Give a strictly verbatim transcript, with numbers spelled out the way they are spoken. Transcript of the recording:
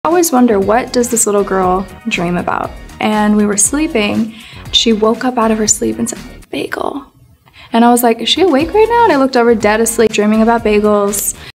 I always wonder, what does this little girl dream about? And we were sleeping. She woke up out of her sleep and said, bagel. And I was like, is she awake right now? And I looked over, dead asleep, dreaming about bagels.